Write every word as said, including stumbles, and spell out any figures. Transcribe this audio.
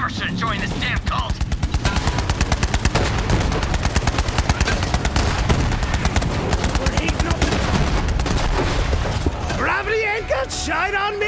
never should have joined this damn cult. We're heating up. Gravity ain't got shite on me.